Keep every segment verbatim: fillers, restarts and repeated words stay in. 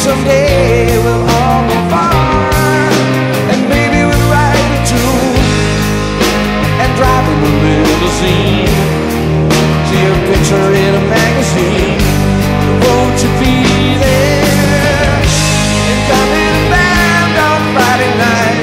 someday we'll all go far, and maybe we'll write a tune and drive in a limousine. See a picture in a magazine. Won't you be there and come in a band on Friday night?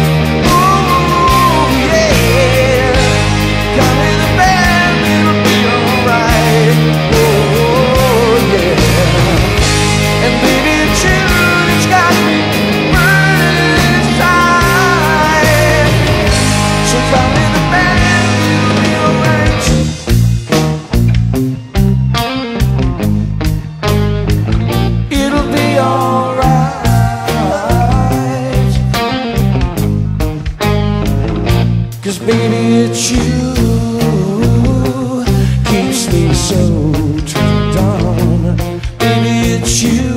Ooh, yeah. Come in a band, it'll be alright. Oh, yeah. And baby, the tune's got me burning inside. So come in the band, it'll be alright. It'll be alright. 'Cause baby, it's you keeps me so turned on. Baby, it's you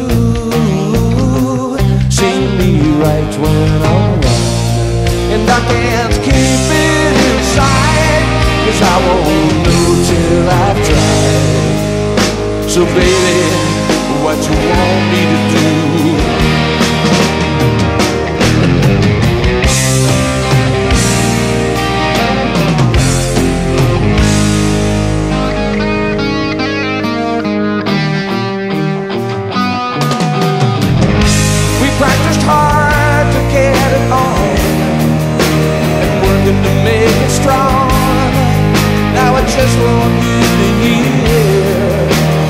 sing me right when I'm wrong. And I can't keep it inside, 'cause I won't know till I've tried. So baby, what you want me to do? We practiced hard to get it on and working to make it strong. Now it just won't get me here,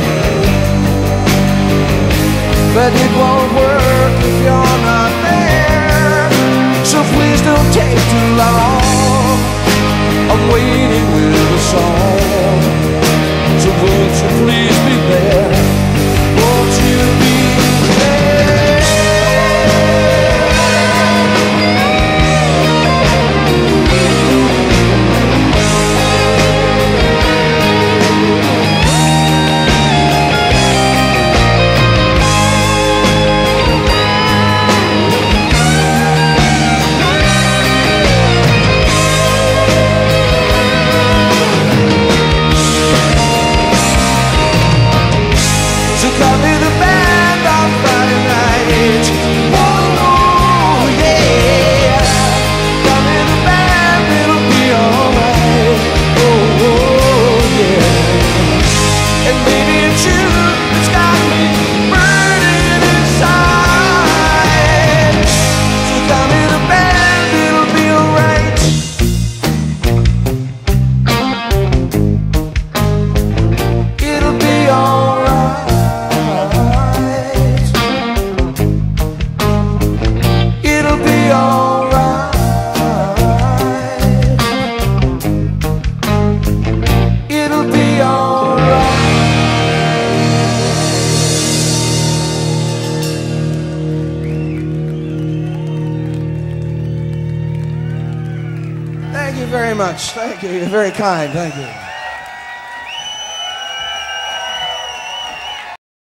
but it won't work if you're not there. So please don't take too long. I'm waiting with a song. So won't you please be there? Won't you be there? Come in the band on Friday night. Oh, yeah. Come in the band, it'll be alright. Oh, oh, yeah. And baby, it's you that's got me burning inside. So come in the band, it'll be alright. It'll be alright. It'll be alright. It'll be alright. Thank you very much. Thank you. You're very kind. Thank you.